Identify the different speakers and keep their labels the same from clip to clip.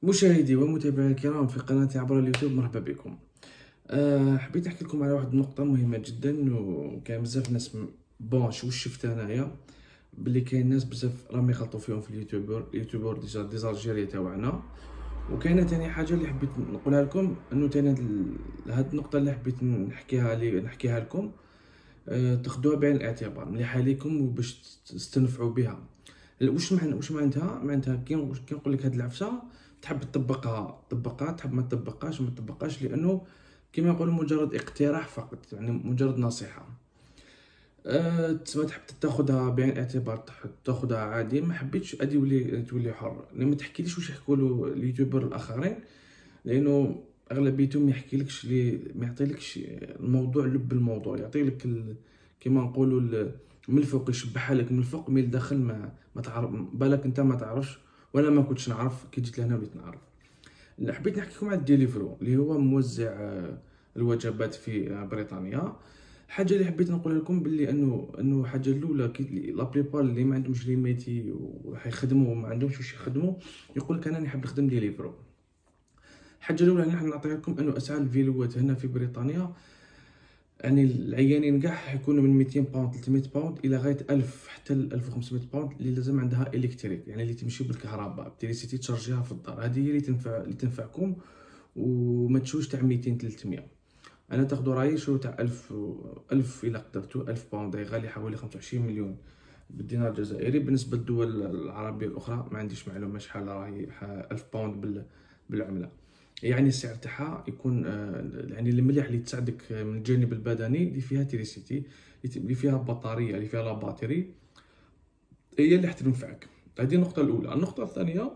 Speaker 1: مشاهدي ومتابعي الكرام في قناتي عبر اليوتيوب، مرحبا بكم. حبيت نحكي لكم على واحد النقطة مهمة جدا، وكان بزاف ناس واش شفت انايا بلي كاين ناس بزاف راهم يغلطوا فيهم في اليوتيوبر ديجا ديزالجيريا تاعنا. وكاينه تاني حاجه اللي حبيت نقولها لكم، انه تاني هاد النقطة اللي حبيت نحكيها لكم، تاخدوها بعين الاعتبار، مليحه ليكم وباش تستنفعوا بها. واش معناتها كي نقول لك هاد العفسه تحب تطبقها طبقها، تحب ما تطبقهاش ما تطبقهاش، لانه كما يقولوا مجرد اقتراح فقط، يعني مجرد نصيحه. تسمى تحب تاخذها بعين الاعتبار، تاخذها عادي، ما حبيتش ادي تولي حر. ما تحكيليش واش يحكوا اليوتيوبر الاخرين، لانه اغلبيتهم ما يعطيلكش الموضوع، لب الموضوع يعطي لك كما نقولوا من الفوق، يشبحها لك من الفوق، من الداخل ما تعرف، بالك انت ما تعرفش، وانا ما كنتش نعرف كي جيت لهنا وليت نعرف. حبيت نحكي لكم على الديليفرو اللي هو موزع الوجبات في بريطانيا. حاجه اللي حبيت نقولها لكم باللي انه حاجه الاولى، كي لا بريبار اللي ما عندهمش لي ميتي وحيخدموا ما عندهمش واش يخدموا، يقول لك انا نحب نخدم ديليفرو. الحاجه الاولى اللي نحن نعطيها لكم انه اسعار الفيلوات هنا في بريطانيا، يعني العيانين كاع حيكونوا من 200 باوند 300 باوند الى غايه 1000 حتى 1500 باوند، اللي لازم عندها الكتريك، يعني اللي تمشي بالكهرباء بتريسيتي تشارجيها في الدار. هذه هي اللي تنفعكم، وما تشوش تاع 200 300. انا تاخذوا رايي شو تاع 1000 الى قدرتوا 1000 باوند، غالي حوالي 25 مليون بالدينار الجزائري. بالنسبه للدول العربيه الاخرى ما عنديش معلومه شحال راهي 1000 باوند بالعمله. يعني السعر تاعها يكون يعني المليح اللي تساعدك من الجانب البدني، اللي فيها تريسيتي، اللي فيها بطاريه، اللي فيها لا باتري، هي اللي حتنفعك. هذه النقطه الاولى. النقطه الثانيه،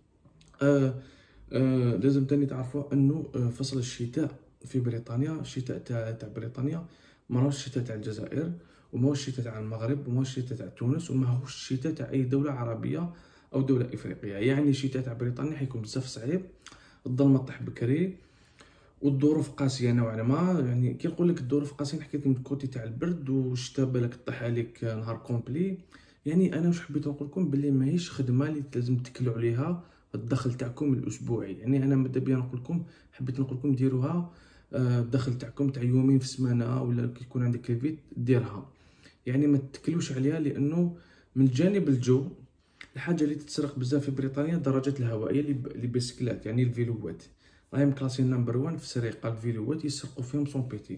Speaker 1: لازم تاني تعرفوا انه فصل الشتاء في بريطانيا، الشتاء تاع بريطانيا ما هوش الشتاء تاع الجزائر، وما هوش الشتاء تاع المغرب، وما هوش الشتاء تاع تونس، وما هوش الشتاء تاع اي دوله عربيه او دوله افريقيه. يعني الشتاء تاع بريطانيا حيكون بزاف صعيب، الظلمه طيح بكري، والظروف قاسيه نوعا ما. يعني كي نقول لك الظروف قاسيه، نحكي لك من الكوتي تاع البرد، والشتاء بالك طيح عليك نهار كومبلي. يعني انا واش حبيت نقول لكم، باللي ماهيش خدمه اللي لازم تكلوا عليها الدخل تاعكم الاسبوعي. يعني انا ماذا بيا نقول لكم، حبيت نقول لكم ديروها الدخل تاعكم تاع يومين في السمانه، ولا كي يكون عندك كريفيت ديرها. يعني ما تكلوش عليها، لانه من جانب الجو، الحاجه اللي تتسرق بزاف في بريطانيا الدراجات الهوائيه اللي بيسكلات، يعني الفيلوات، راهم كلاسين نمبر 1 في السرقه. الفيلوات يسرقوا فيهم سون بيتي.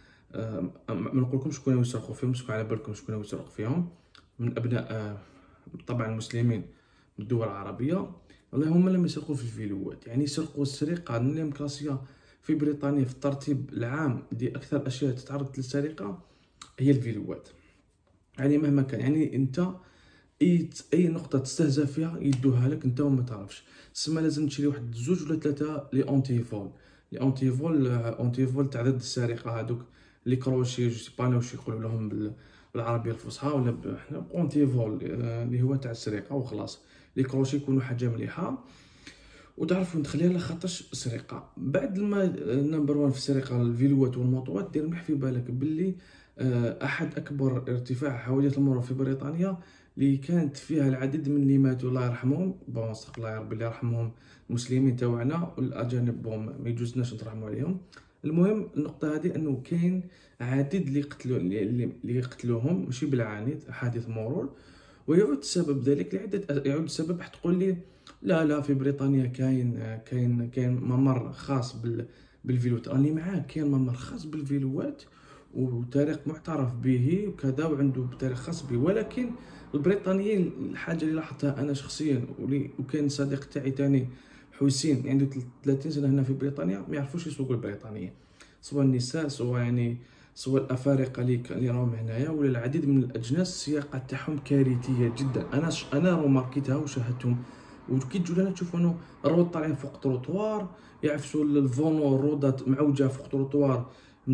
Speaker 1: ما نقولكم شكون يسرقوا فيهم، شكون على بالكم شكون يسرق فيهم، من ابناء طبعا المسلمين من الدول العربيه، والله هما اللي يسرقوا في الفيلوات. يعني يسرقوا السرقه اللي مكلاسيه في بريطانيا في الترتيب العام دي اكثر اشياء تتعرض للسرقه هي الفيلوات. يعني مهما كان، يعني انت اي نقطه تستهزأ فيها يدوها لك انت وما تعرفش. تسمى لازم تشري واحد زوج ولا ثلاثه لي اونتي فول، اونتي فول تاع ضد السرقه، هذوك لي كروشي، جو سي با واش يقولوا لهم بالعربيه الفصحى، ولا احنا اونتي فول اللي هو تاع السرقه وخلاص. لي كروشي يكونوا حاجه مليحه وتعرفوا تخليها لخاطرش سرقه. بعد ما نمبر 1 في السرقه الفيلوات والموطوات، دير مليح في بالك باللي احد اكبر ارتفاع حوادث المرور في بريطانيا، اللي كانت فيها العديد من اللي ماتوا الله يرحمهم، بون استغفر الله يا ربي اللي يرحمهم، المسلمين تاعنا والاجانب بون ما يجوزناش نترحموا عليهم. المهم النقطه هذه، انه كاين عديد اللي قتلوهم ماشي بالعاني حادث مرور، ويعود سبب ذلك لعده، يعود السبب تقول لي لا في بريطانيا كاين ممر خاص بالفيلوات. راني معاك، كاين ممر خاص بالفيلوات وتاريخ معترف به وكذا، وعنده تاريخ خاص به، ولكن البريطانيين الحاجه اللي لاحظتها انا شخصيا، وكان صديق تاعي تاني حسين عنده 30 سنه هنا في بريطانيا، ما يعرفوش يسوقوا البريطانيين، سواء النساء سواء الافارقه اللي راهم هنايا، ولا العديد من الاجناس السياقه تاعهم كارثيه جدا. انا روماركيتها وشاهدتهم. وكي تجوا لهنا تشوفوا انه الرواد طالعين فوق التروطوار، يعفسوا الفونو، الرودات معوجه فوق التروطوار،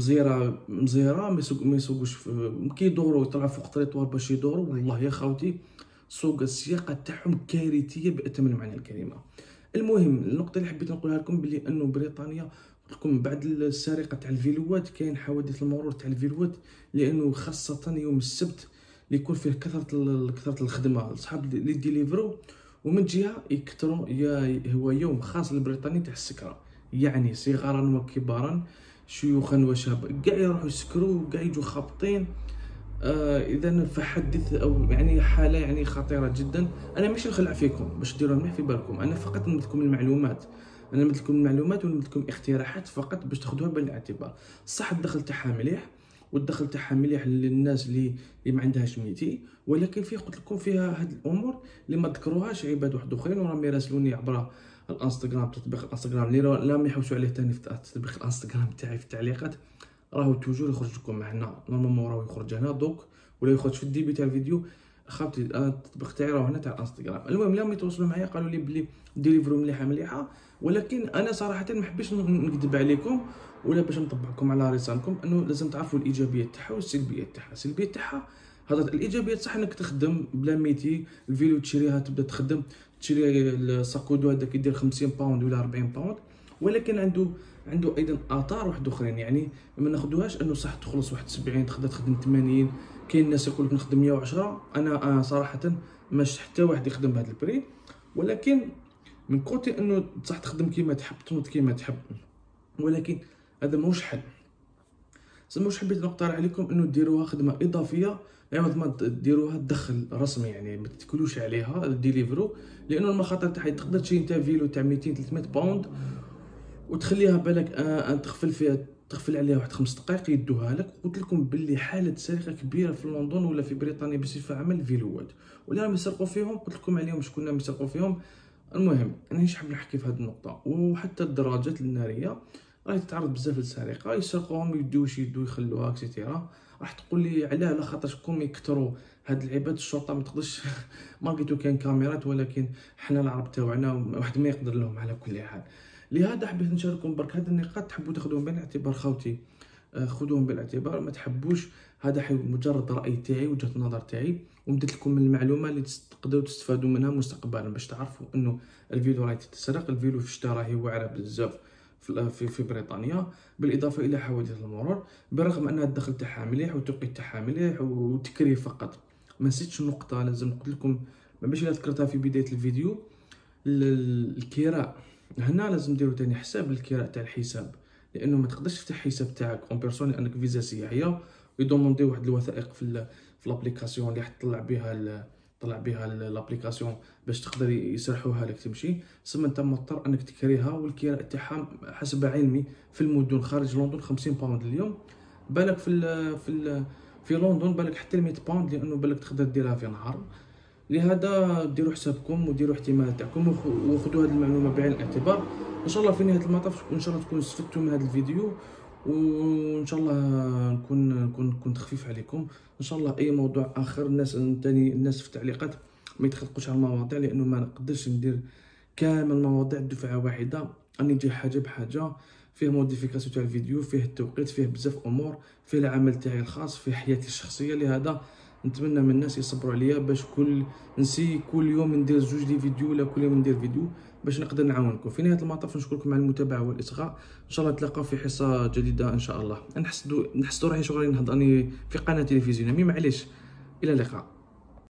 Speaker 1: مزيره ما يسوقوش، كي يدوروا يطلعوا فوق التروطوار باش يدوروا. والله يا خاوتي سوق السياقه تاعهم كارثيه باتم معنى الكلمه. المهم النقطه اللي حبيت نقولها لكم، بلي انه بريطانيا لكم بعد السرقه تاع الفيلوات كاين حوادث المرور تاع الفيلوات، لانه خاصه يوم السبت اللي يكون فيه كثره الخدمه، صحاب لي ديليفرو ومن جهه يكثروا هو يوم خاص للبريطاني تاع السكره، يعني صغارا وكبارا شيوخا وشباب كاع يروحوا يسكروا وكاع يجوا خابطين. اذا فحدث او يعني حاله يعني خطيره جدا. انا ماشي نخلع فيكم باش ديروها مليح في بالكم، انا فقط نمدلكم المعلومات، انا نمدلكم المعلومات ونمدلكم اقتراحات فقط باش تاخذوها بعين الاعتبار. صح الدخل تاعها مليح، والدخل تاعها مليح للناس اللي ما عندهاش ميتي، ولكن فيه قلت لكم فيها هاد الامور اللي ما ذكروهاش عباد واحد اخرين وراهم يراسلوني عبر الانستغرام، تطبيق الانستغرام اللي لا يحوسوا عليه ثاني في تطبيق الانستغرام تاعي في التعليقات، راهو توجور يخرج لكم هنا نورمالمون، راهو يخرج هنا دوك ولا يخرج في الديبي تاع الفيديو. خاوتي التطبيق تاعي راهو هنا تاع الانستغرام. المهم لما يتواصلوا معايا قالوا لي بلي ديليفرو مليحه، ولكن انا صراحه ما حبيتش نكذب عليكم ولا باش نطبعكم على رسالكم، انه لازم تعرفوا الايجابيات تاعها والسلبيات تاعها. السلبيات تاعها هذا الايجابيات صح انك تخدم بلا ميتي، الفيلو تشريها تبدا تخدم، تشري الساكودو هذاك يدير 50 باوند ولا 40 باوند، ولكن عنده ايضا اثار واحد اخرين. يعني ما ناخذوهاش انه صح تخلص 71 تقدر تخدم 80. كاين الناس يقول لك نخدم 110، انا صراحه ماش حتى واحد يخدم بهذا البري، ولكن من كوتي انه صح تخدم كيما تحب تنوض كيما تحب، ولكن هذا ماهوش حل. ماهوش حبيت نقترح عليكم انه ديروها خدمه اضافيه عوض ما ديروها دخل رسمي، يعني ما تتكلوش عليها الديليفرو، لانه المخاطر تاعها تقدر تشري انت فيلو تاع 200 300 باوند وتخليها بالك تغفل عليها واحد 5 دقائق يدوها لك. قلت لكم باللي حاله سرقه كبيره في لندن ولا في بريطانيا بصفه عامه الفيلوات، ولا راهم يسرقوا فيهم. قلت لكم عليهم شكون راهم يسرقوا فيهم. المهم انا مش حاب نحكي في هذه النقطه. وحتى الدراجات الناريه راهي تتعرض بزاف للسرقه، يسرقوهم يدوا يخلوها اكسيتيرا. راح تقول لي علاه؟ على خاطركم يكثروا هاد العباد، الشرطه ما تقدرش ماركيتو كاين كاميرات، ولكن حنا العرب تاعنا واحد ما يقدر لهم على كل حال. لهذا حبيت نشارككم برك هاد النقاط، تحبوا تاخذوهم بعين الاعتبار خوتي خذوهم بالاعتبار، ما تحبوش هذا مجرد راي تاعي وجهه نظر تاعي، ومدت لكم المعلومه اللي تقدروا تستفادوا منها مستقبلا باش تعرفوا انه الفيديو راهي تتسرق. الفيديو في الشتاء راهي واعره بزاف في بريطانيا، بالاضافه الى حوادث المرور، بالرغم ان الدخل تاعها مليح والتوقيت تاعها مليح وتكريه فقط. ما نسيتش النقطه لازم قلت لكم باش ذكرتها في بدايه الفيديو، الكراء هنا لازم ديروا تاني حساب للكراء تاع الحساب، لانه ما تقدرش تفتح حساب تاعك اون بيرسون لانك فيزا سياحيه ويدوموندي واحد الوثائق في الابليكاسيون اللي حتطلع بها الابليكاسيون باش تقدر يسرحوها لك تمشي. سما انت مضطر انك تكريها، والكراء تاعها حسب علمي في المدن خارج لندن 50 باوند اليوم. بالك في لندن بالك حتى 100 باوند، لانه بالك تقدر ديرها في نهار. لهذا ديروا حسابكم وديروا احتمالات تاعكم وخذوا هذه المعلومه بعين الاعتبار. ان شاء الله في نهايه المطاف ان شاء الله تكونوا استفدتوا من هذا الفيديو، وان شاء الله نكون خفيف عليكم. ان شاء الله اي موضوع اخر الناس في التعليقات ما يتخلقوش على المواضيع، لانه ما نقدرش ندير كامل المواضيع دفعه واحده. اني نجي حاجه بحاجه، فيه موديفيكاسيون تاع الفيديو، فيه التوقيت، فيه بزاف امور، فيه العمل تاعي الخاص، فيه حياتي الشخصيه. لهذا نتمنى من الناس يصبروا عليا باش كل يوم ندير 2 فيديو ولا كل يوم ندير فيديو باش نقدر نعاونكم. في نهايه المطاف نشكركم على المتابعه والاصغاء. ان شاء الله نتلاقاو في حصه جديده ان شاء الله. نحس روحي شغالين نهضر اني في قناه تلفزيونيه، معليش. الى اللقاء.